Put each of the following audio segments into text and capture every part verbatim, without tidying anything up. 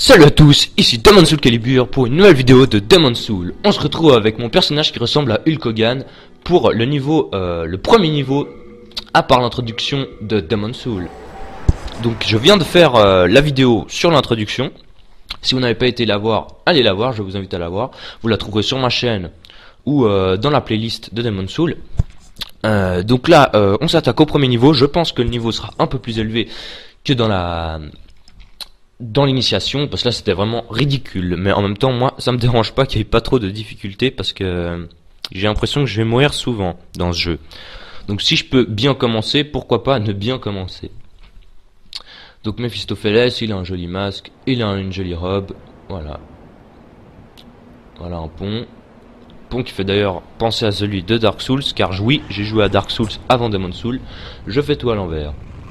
Salut à tous, ici Demon's Soul Calibur pour une nouvelle vidéo de Demon's Soul. On se retrouve avec mon personnage qui ressemble à Hulk Hogan pour le niveau, euh, le premier niveau à part l'introduction de Demon's Soul. Donc je viens de faire euh, la vidéo sur l'introduction. Si vous n'avez pas été la voir, allez la voir, je vous invite à la voir. Vous la trouverez sur ma chaîne ou euh, dans la playlist de Demon's Soul. Euh, donc là, euh, on s'attaque au premier niveau. Je pense que le niveau sera un peu plus élevé que dans la... dans l'initiation, parce que là c'était vraiment ridicule, mais en même temps moi ça me dérange pas qu'il y ait pas trop de difficultés parce que j'ai l'impression que je vais mourir souvent dans ce jeu. Donc si je peux bien commencer, pourquoi pas ne bien commencer. Donc Mephistopheles, il a un joli masque, il a une jolie robe, voilà. Voilà un pont. Pont qui fait d'ailleurs penser à celui de Dark Souls, car oui, j'ai joué à Dark Souls avant Demon's Soul, je fais tout à l'envers.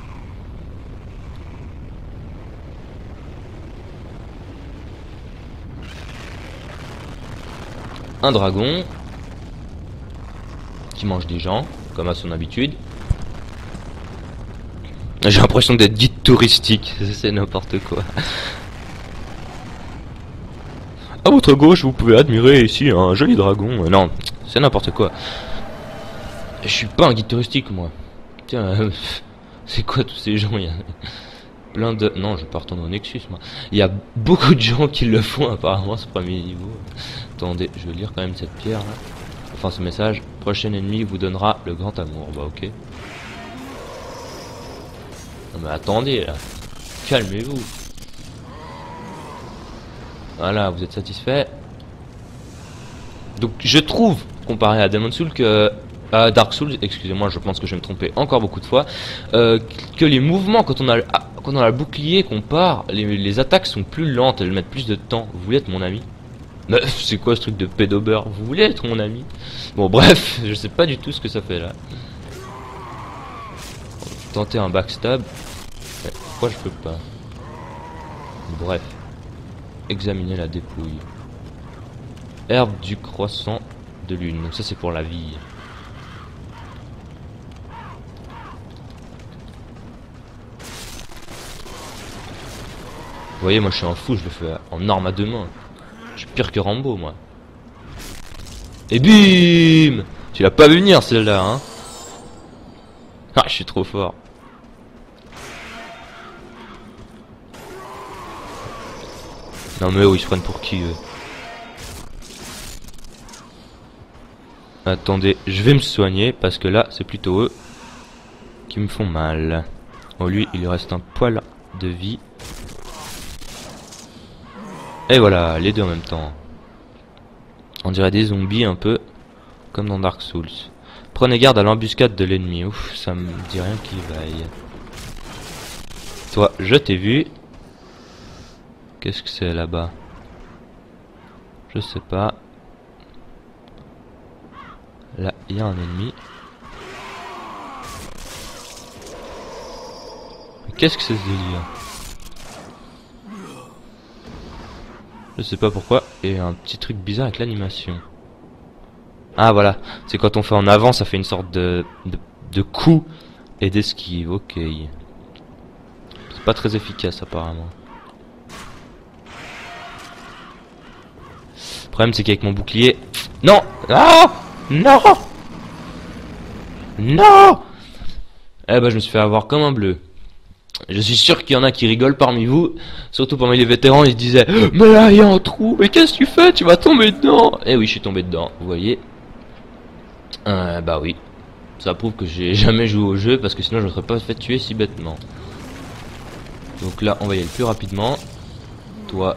Un dragon qui mange des gens, comme à son habitude. J'ai l'impression d'être guide touristique, c'est n'importe quoi. À votre gauche, vous pouvez admirer ici un joli dragon. Non, c'est n'importe quoi. Je suis pas un guide touristique, moi. Tiens, euh, c'est quoi tous ces gens? Il y a plein de... Non, je vais pas retourner au Nexus, moi. Il y a beaucoup de gens qui le font, apparemment, ce premier niveau. Attendez, je vais lire quand même cette pierre, là. Enfin, ce message. Prochain ennemi vous donnera le grand amour. Bah, ok. Non, mais attendez, là. Calmez-vous. Voilà, vous êtes satisfait. Donc, je trouve, comparé à Demon's Soul, que... à Dark Souls, excusez-moi, je pense que je vais me tromper encore beaucoup de fois, euh, que les mouvements, quand on a... quand on a le bouclier, qu'on part, les, les attaques sont plus lentes, elles mettent plus de temps. Vous voulez être mon ami? Mais c'est quoi ce truc de pédobeur? Vous voulez être mon ami? Bon bref, je sais pas du tout ce que ça fait là. Tenter un backstab. Mais pourquoi je peux pas? Bref. Examiner la dépouille. Herbe du croissant de lune. Donc ça c'est pour la vie. Vous voyez, moi je suis un fou, je le fais en arme à deux mains. Je suis pire que Rambo, moi. Et bim! Tu l'as pas vu venir, celle-là, hein? Ah, je suis trop fort. Non mais oh, ils se prennent pour qui, eux? Attendez, je vais me soigner, parce que là, c'est plutôt eux qui me font mal. Oh, lui, il lui reste un poil de vie. Et voilà, les deux en même temps. On dirait des zombies un peu, comme dans Dark Souls. Prenez garde à l'embuscade de l'ennemi. Ouf, ça me dit rien qu'il vaille. Toi, je t'ai vu. Qu'est-ce que c'est là-bas? Je sais pas. Là, il y a un ennemi. Qu'est-ce que c'est ce délire? Je sais pas pourquoi, et un petit truc bizarre avec l'animation. Ah voilà, c'est quand on fait en avant, ça fait une sorte de, de, de coup et d'esquive, ok. C'est pas très efficace apparemment. Le problème c'est qu'avec mon bouclier... Non! Non! Non! Non! Eh ben je me suis fait avoir comme un bleu. Je suis sûr qu'il y en a qui rigolent parmi vous, surtout parmi les vétérans, ils se disaient « Mais là, il y a un trou, mais qu'est-ce que tu fais? Tu vas tomber dedans !» Eh oui, je suis tombé dedans, vous voyez. Euh, bah oui. Ça prouve que j'ai jamais joué au jeu, parce que sinon je ne serais pas fait tuer si bêtement. Donc là, on va y aller plus rapidement. Toi.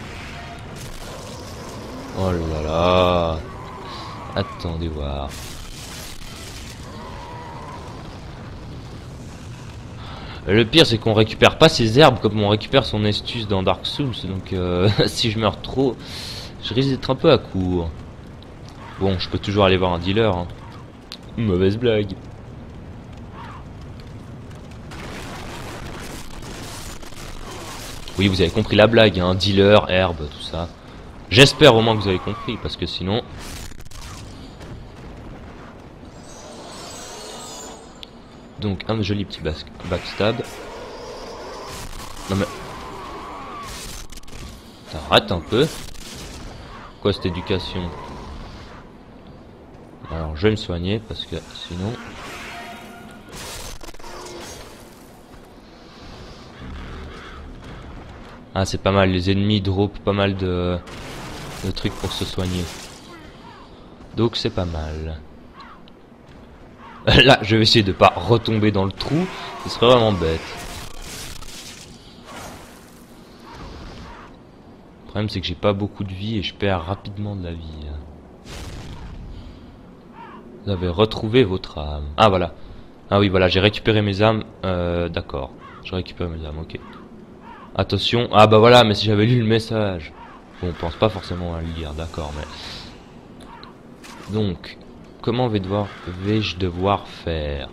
Oh là là. Attendez voir. Le pire c'est qu'on récupère pas ses herbes comme on récupère son astuce dans Dark Souls, donc euh, si je meurs trop, je risque d'être un peu à court. Bon, je peux toujours aller voir un dealer, hein. Mauvaise blague. Oui, vous avez compris la blague, hein, dealer, herbe, tout ça. J'espère au moins que vous avez compris, parce que sinon... Donc un joli petit backstab. Non mais... T'arrêtes un peu. Quoi cette éducation? Alors je vais me soigner parce que sinon... Ah c'est pas mal, les ennemis drop pas mal de, de trucs pour se soigner. Donc c'est pas mal. Là je vais essayer de pas retomber dans le trou, ce serait vraiment bête. Le problème c'est que j'ai pas beaucoup de vie et je perds rapidement de la vie. Vous avez retrouvé votre âme. Ah voilà. Ah oui voilà, j'ai récupéré mes âmes. Euh, D'accord. J'ai récupéré mes âmes, ok. Attention. Ah bah voilà, mais si j'avais lu le message. Bon, on pense pas forcément à le lire, d'accord, mais... Donc, comment vais-je devoir, vais-je devoir faire?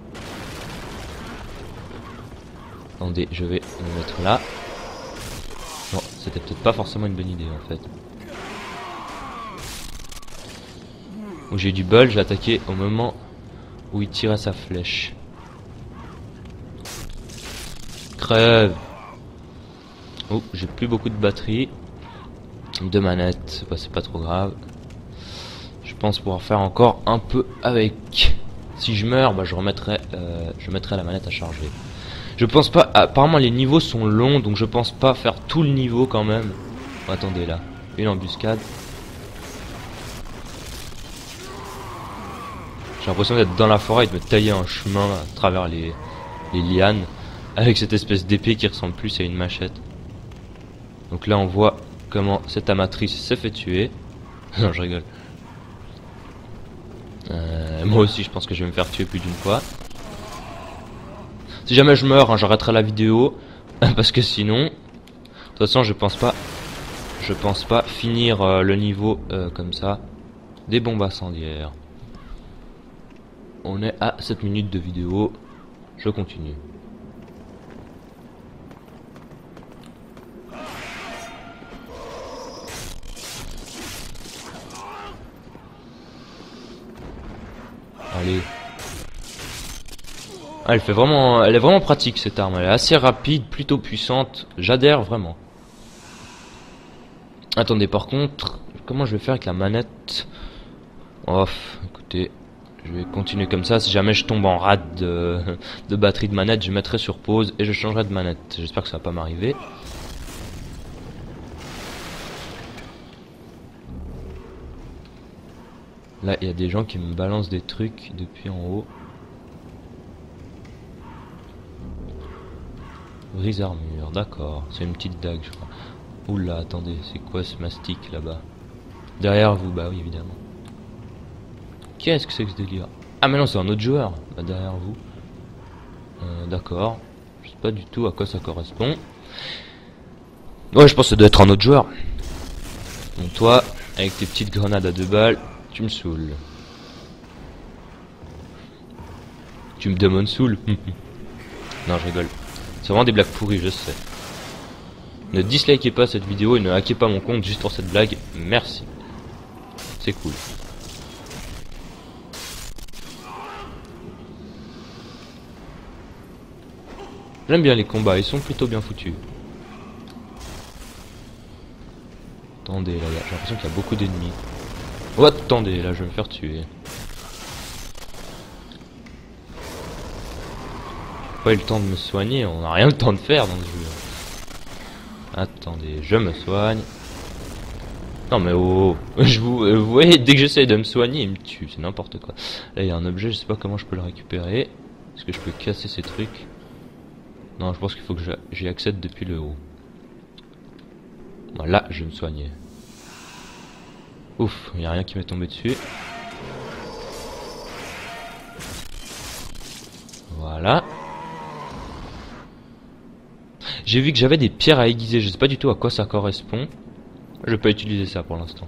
Attendez, je vais me mettre là. Bon, c'était peut-être pas forcément une bonne idée en fait. Où j'ai du bol, j'ai attaqué au moment où il tirait sa flèche. Crève. Oh, j'ai plus beaucoup de batterie. De manettes, bah, c'est pas trop grave. Je pense pouvoir faire encore un peu avec. Si je meurs, bah, je remettrai, euh, je mettrai la manette à charger. Je pense pas, apparemment les niveaux sont longs, donc je pense pas faire tout le niveau quand même. Oh, attendez là, une embuscade. J'ai l'impression d'être dans la forêt et de me tailler un chemin à travers les, les lianes. Avec cette espèce d'épée qui ressemble plus à une machette. Donc là on voit comment cette amatrice s'est fait tuer. Non je rigole. Euh, moi aussi je pense que je vais me faire tuer plus d'une fois. Si jamais je meurs, hein, j'arrêterai la vidéo. Parce que sinon... De toute façon je pense pas... Je pense pas finir euh, le niveau euh, comme ça. Des bombes incendiaires. On est à sept minutes de vidéo. Je continue. Allez. Ah, elle fait vraiment, elle est vraiment pratique cette arme. Elle est assez rapide, plutôt puissante. J'adhère vraiment. Attendez, par contre, comment je vais faire avec la manette? Oh, écoutez, je vais continuer comme ça. Si jamais je tombe en rade de, de batterie de manette, je mettrai sur pause et je changerai de manette. J'espère que ça va pas m'arriver. Là, il y a des gens qui me balancent des trucs depuis en haut. Brise armure, d'accord. C'est une petite dague, je crois. Oula, attendez, c'est quoi ce mastic là-bas? Derrière vous, bah oui, évidemment. Qu'est-ce que c'est que ce délire? Ah, mais non, c'est un autre joueur. Bah, derrière vous. Euh, d'accord. Je sais pas du tout à quoi ça correspond. Ouais, je pense que ça doit être un autre joueur. Donc, toi, avec tes petites grenades à deux balles, tu me saoules. Tu me demandes saoule. Non, je rigole. C'est vraiment des blagues pourries, je sais. Ne dislikez pas cette vidéo et ne hackez pas mon compte juste pour cette blague. Merci. C'est cool. J'aime bien les combats, ils sont plutôt bien foutus. Attendez, là, j'ai l'impression qu'il y a beaucoup d'ennemis. Oh, attendez, là, je vais me faire tuer. Pas eu le temps de me soigner, on n'a rien le temps de faire dans ce jeu. Attendez, je me soigne. Non mais oh, je vous, euh, vous voyez, dès que j'essaie de me soigner, il me tue, c'est n'importe quoi. Là il y a un objet, je sais pas comment je peux le récupérer. Est-ce que je peux casser ces trucs? Non, je pense qu'il faut que j'y accède depuis le haut. Voilà, je vais me soigner. Ouf, il n'y a rien qui m'est tombé dessus. Voilà. J'ai vu que j'avais des pierres à aiguiser, je sais pas du tout à quoi ça correspond. Je vais pas utiliser ça pour l'instant.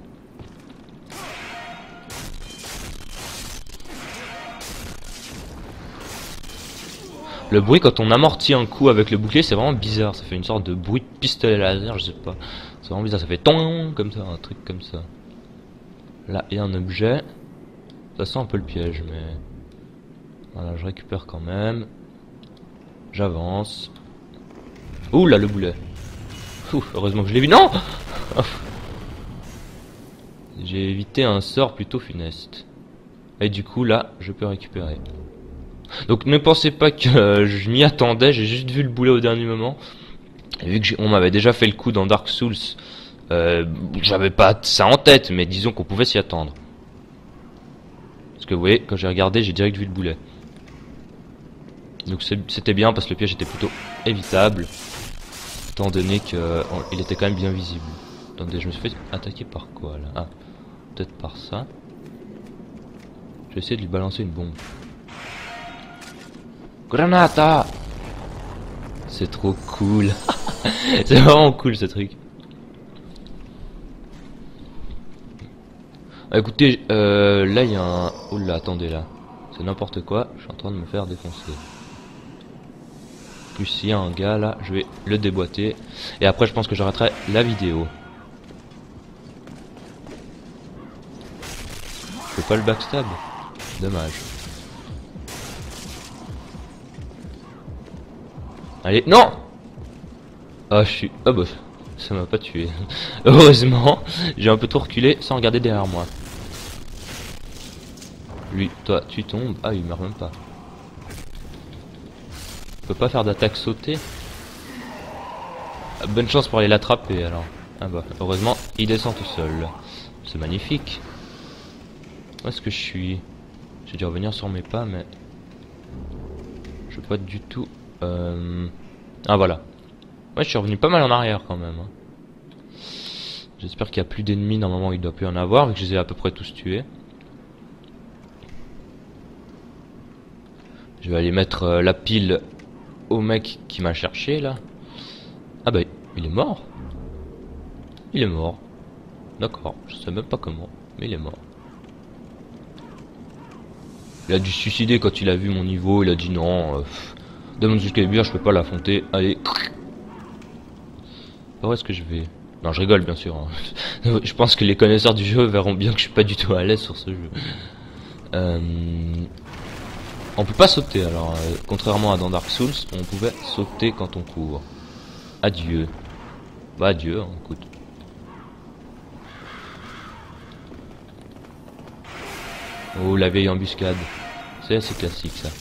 Le bruit quand on amortit un coup avec le bouclier, c'est vraiment bizarre. Ça fait une sorte de bruit de pistolet laser, je sais pas. C'est vraiment bizarre, ça fait ton comme ça, un truc comme ça. Là, il y a un objet. Ça sent un peu le piège, mais... Voilà, je récupère quand même. J'avance. Ouh là, le boulet. Ouh, heureusement que je l'ai vu. Non. J'ai évité un sort plutôt funeste. Et du coup là, je peux récupérer. Donc ne pensez pas que euh, je m'y attendais, j'ai juste vu le boulet au dernier moment. Et vu que on m'avait déjà fait le coup dans Dark Souls, euh, j'avais pas ça en tête, mais disons qu'on pouvait s'y attendre. Parce que vous voyez, quand j'ai regardé, j'ai direct vu le boulet. Donc c'était bien parce que le piège était plutôt évitable, étant donné qu'il était quand même bien visible. Attendez, je me suis fait attaquer par quoi là? Ah, peut-être par ça. Je vais essayer de lui balancer une bombe. Granata! C'est trop cool. C'est vraiment cool ce truc. Ah, écoutez, euh, là il y a un... Oh là, attendez là. C'est n'importe quoi, je suis en train de me faire défoncer. Plus il y a un gars là, je vais le déboîter. Et après je pense que j'arrêterai la vidéo. Je peux pas le backstab. Dommage. Allez, non! Ah, je suis... Ah bah, ça m'a pas tué. Heureusement, j'ai un peu trop reculé sans regarder derrière moi. Lui, toi, tu tombes. Ah, il meurt même pas. Je peux pas faire d'attaque sautée. Ah, bonne chance pour aller l'attraper alors. Ah bah, heureusement, il descend tout seul. C'est magnifique. Où est-ce que je suis? J'ai dû revenir sur mes pas, mais... Je peux pas du tout... Euh... Ah voilà. Ouais, je suis revenu pas mal en arrière quand même. Hein. J'espère qu'il n'y a plus d'ennemis. Normalement, il doit plus en avoir, vu que je les ai à peu près tous tués. Je vais aller mettre euh, la pile au mec qui m'a cherché là. Ah bah, il est mort. Il est mort. D'accord, je sais même pas comment, mais il est mort. Il a dû se suicider quand il a vu mon niveau. Il a dit non. Euh, Demon Soul Calibur, je peux pas l'affronter. Allez. Où est-ce que je vais? Non, je rigole bien sûr. Hein. Je pense que les connaisseurs du jeu verront bien que je suis pas du tout à l'aise sur ce jeu. Euh... On peut pas sauter alors. Euh, contrairement à dans Dark Souls, on pouvait sauter quand on court. Adieu. Bah adieu, hein, écoute. Oh, la vieille embuscade. C'est assez classique ça.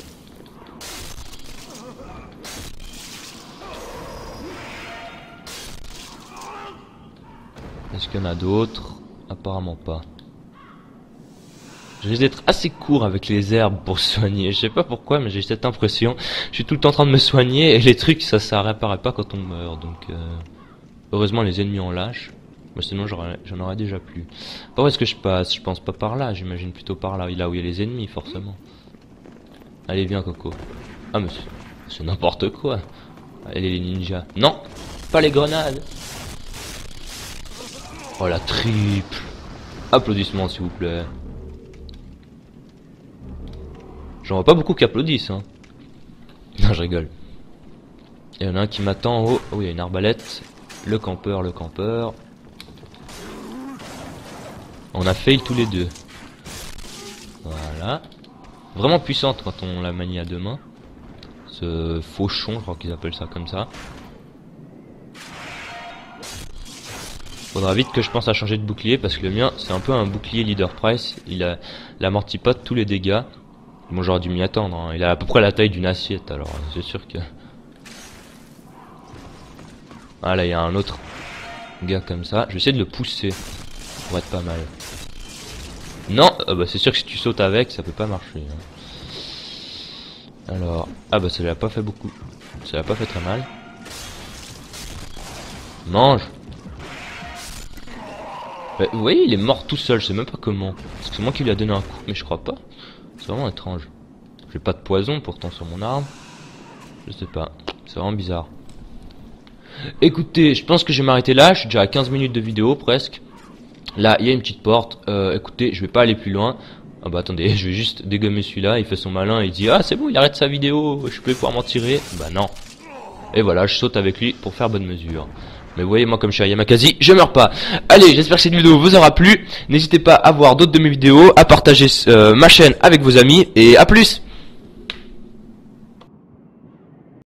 Est-ce qu'il y en a d'autres? Apparemment pas. Je risque d'être assez court avec les herbes pour soigner. Je sais pas pourquoi, mais j'ai cette impression. Je suis tout le temps en train de me soigner et les trucs, ça, ça réapparaît pas quand on meurt. Donc, euh... heureusement, les ennemis en lâchent. Mais sinon, j'en aurais déjà plus. Par où est-ce que je passe? Je pense pas par là. J'imagine plutôt par là. Là où il y a les ennemis, forcément. Allez, viens, Coco. Ah, mais c'est n'importe quoi. Allez, les ninjas. Non, pas les grenades. Oh, la triple. Applaudissements, s'il vous plaît. J'en vois pas beaucoup qui applaudissent, hein. Non, je rigole. Il y en a un qui m'attend en haut. Oh, il y a une arbalète. Le campeur, le campeur. On a fail tous les deux. Voilà. Vraiment puissante quand on la manie à deux mains. Ce fauchon, je crois qu'ils appellent ça comme ça. Faudra vite que je pense à changer de bouclier parce que le mien c'est un peu un bouclier leader price. Il a l'amortit pas tous les dégâts. Bon, j'aurais dû m'y attendre. Hein. Il a à peu près la taille d'une assiette, alors c'est sûr que. Ah là, il y a un autre gars comme ça. Je vais essayer de le pousser pour être pas mal. Non, ah bah c'est sûr que si tu sautes avec, ça peut pas marcher. Hein. Alors, ah bah ça l'a pas fait beaucoup. Ça l'a pas fait très mal. Mange. Bah, vous voyez, il est mort tout seul. Je sais même pas comment. Parce que c'est moi qui lui a donné un coup, mais je crois pas. C'est vraiment étrange. J'ai pas de poison pourtant sur mon arme. Je sais pas. C'est vraiment bizarre. Écoutez, je pense que je vais m'arrêter là. Je suis déjà à quinze minutes de vidéo presque. Là, il y a une petite porte. Euh, écoutez, je vais pas aller plus loin. Ah bah attendez, je vais juste dégommer celui-là. Il fait son malin et il dit ah c'est bon, il arrête sa vidéo. Je peux pouvoir m'en tirer. Bah non. Et voilà, je saute avec lui pour faire bonne mesure. Mais vous voyez, moi comme je suis à Yamakasi, je meurs pas. Allez, j'espère que cette vidéo vous aura plu. N'hésitez pas à voir d'autres de mes vidéos, à partager euh, ma chaîne avec vos amis. Et à plus.